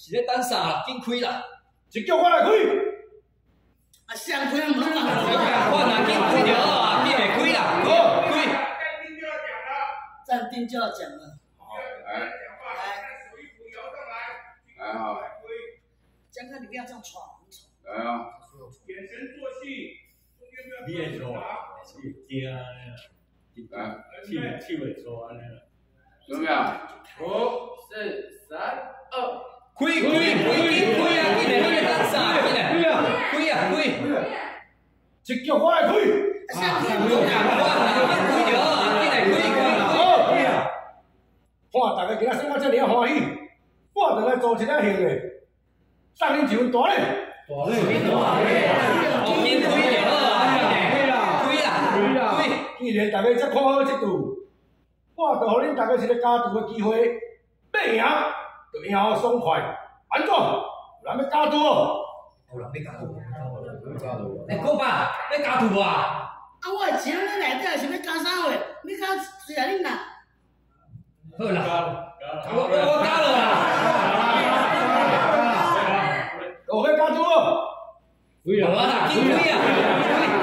是咧等啥啦？紧开啦！ 一叫我来开。 啊，上开啊，唔能讲。 我若紧开就好啊，紧袂开啦，开。 暂定就要讲了。 好，来，来哈， 江哥，你不要这样闯。 来啊！ 眼神做戏， 你会做啊？惊啊！ 来， 气会做安尼啦。 准备啊 5、4、3、2， 开啊！紧来，等啥？紧来，开啊！ 一叫我来开。 上开。 我若紧开就好啊，紧来开。 看大家今仔生活遮尔啊欢喜，我就来做一个戏的，送恁一份大礼。 哦，紧开就好啊，开。 既然大家遮看好这度，我就互恁大家一个加赌的机会，要赢就赢好爽快，安怎？有人要加赌哦？ 有人要加赌，古爸要加赌啊！ 啊，我的钱咧内底是要加啥货？你加随来恁啦。 好啦，我加了啦。 有要加赌哦？ 有啊，紧开啊！